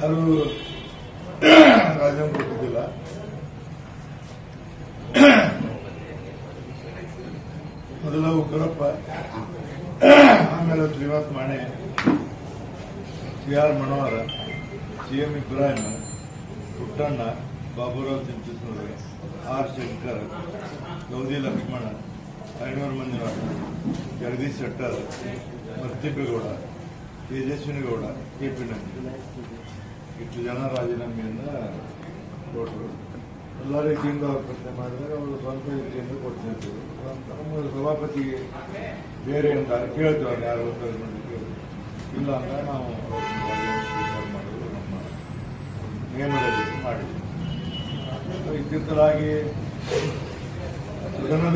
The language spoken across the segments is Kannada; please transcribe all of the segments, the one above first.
ಯಾರು ರಾಜೀನಾಮೆ ಕೊಟ್ಟಿದ್ದಿಲ್ಲ. ಮೊದಲ ಉಗ್ರಪ್ಪ, ಆಮೇಲೆ Srinivasa Mane, C R. Manohara, C M. Ibrahim, Puttanna, Baburao Chinchansur, R. Shankar, Gaudi Lakshmana, Ainur Manjunatha, Jagadish Shettar, Marthippegowda, Tejaswini Gowda, K P. Nanju ಇಷ್ಟು ಜನ ರಾಜೀನಾಮೆಯಿಂದ ಕೊಟ್ಟರು. ಎಲ್ಲ ರೀತಿಯಿಂದ ಅವರು ಪ್ರಶ್ನೆ ಮಾಡಿದಾಗ ಅವರು ಸ್ವಂತ ರೀತಿಯಿಂದ ಕೊಡ್ತಿದ್ರು. ನಮ್ಮ ಸಭಾಪತಿಗೆ ಬೇರೆ ಅಂತ ಕೇಳ್ತೇವೆ, ಯಾರು ಇಲ್ಲ ಅಂತ ನಾವು ಸ್ವೀಕಾರ ಮಾಡೋದು ನಮ್ಮ ನಿಯಮದಲ್ಲಿ ಮಾಡಿದ್ವಿ. ಇತ್ತೀಚಲಾಗಿ ಸದನದ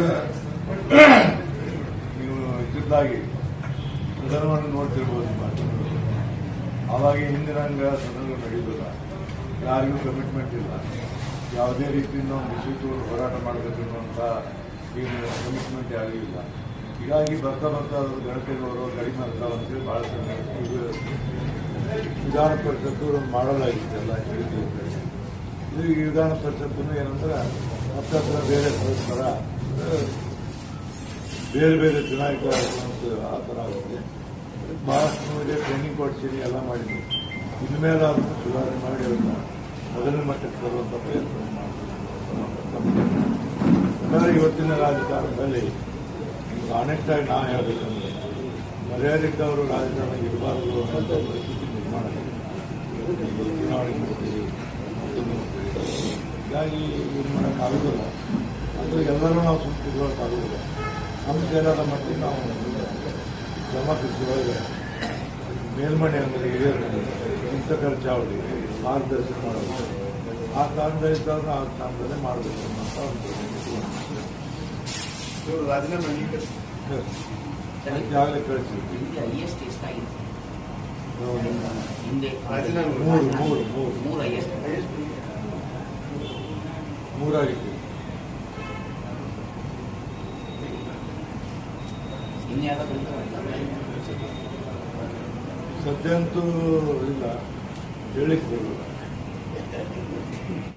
ನೀವು ಇತ್ತಿತ್ತಲಾಗಿ ಸದನವನ್ನು ನೋಡ್ತಿರ್ಬೋದು. ಆವಾಗ ಹಿಂದಿನಂಗ ಸದನ ನಡೆಯುವುದಿಲ್ಲ, ಯಾರಿಗೂ ಕಮಿಟ್ಮೆಂಟ್ ಇಲ್ಲ, ಯಾವುದೇ ರೀತಿಯಿಂದ ಒಂದು ವಿಷಯಕ್ಕೆ ಹೋರಾಟ ಮಾಡಬೇಕು ಅನ್ನುವಂಥ ಏನು ಕಮಿಟ್ಮೆಂಟ್ ಯಾರಿಗೂ ಇಲ್ಲ. ಹೀಗಾಗಿ ಬರ್ತಾ ಅದ್ರ ಗಣತಿಗಳು ಕಡಿಮೆ ಆಗ್ತಾವ ಅಂತೇಳಿ ಭಾಳ ಇದು ವಿಧಾನ ಪರಿಷತ್ತು ಮಾಡಲಾಗಿತ್ತು ಎಲ್ಲ ಹೇಳಿದ್ರು. ಇದು ಈ ವಿಧಾನ ಪರಿಷತ್ತು ಏನಂದ್ರೆ ಹತ್ತಿರ ಬೇರೆ ಪರಸ್ಪರ ಬೇರೆ ಬೇರೆ ಚುನಾಯಿತ ಆ ಥರ ಆಗುತ್ತೆ. ಭಾಳಷ್ಟು ಟ್ರೈನಿಂಗ್ ಕೊಡ್ಸಿರಿ, ಎಲ್ಲ ಮಾಡಿದ್ವಿ. ಇನ್ಮೇಲೆ ಅದನ್ನು ಸುಧಾರಣೆ ಮಾಡಿ ಅದನ್ನು ಮೊದಲನೇ ಮಟ್ಟಕ್ಕೆ ತರುವಂಥ ಪ್ರಯತ್ನ ಮಾಡ್ತಾರೆ. ಇವತ್ತಿನ ರಾಜಕಾರಣದಲ್ಲಿ ಆನೆಸ್ಟ್ ಆಗಿ ನಾ ಹೇಳಬೇಕಂದ್ರೆ ಮರ್ಯಾದಿದ್ದವರು ರಾಜಕಾರಣ ಇರಬಾರದು ಅನ್ನೋಂಥ ಪರಿಸ್ಥಿತಿ ನಿರ್ಮಾಣ ಆಗಿದೆ. ಚುನಾವಣೆ ಮಾಡ್ತೀವಿ, ಹೀಗಾಗಿ ಇದು ಮಾಡೋಕ್ಕಾಗೋದಿಲ್ಲ. ಅದು ಎಲ್ಲರೂ ನಾವು ಸುಮ್ಮನಿರೋಕ್ಕಾಗೋದಿಲ್ಲ. ನಮ್ಮ ಜನರ ಮಟ್ಟಿಗೆ ನಾವು ಜಮಾಕರಿಸುವಾಗ ಮೇಲ್ಮನೆ ಅಂದರೆ ಹಿರಿಯರು ಇಂಥ ಖರ್ಚಾವಳಿ ಮಾರ್ಗದರ್ಶನ ಮಾಡೋದು, ಆ ಕಾರಣದಲ್ಲಿದ್ದಾಗ ಆ ಸ್ಥಾನದಲ್ಲೇ ಮಾಡಬೇಕು ಅನ್ನೋಂಥ ಒಂದು ರಾಜೀನಾಮೆ ಈಗಾಗಲೇ ಕಳಿಸಿದ್ವಿ. ಮೂರಾಗಿತ್ತು. ಸದ್ಯ ಅಂತೂ ಇಲ್ಲ, ಹೇಳಿಕ್ ಬರೋಲ್ಲ.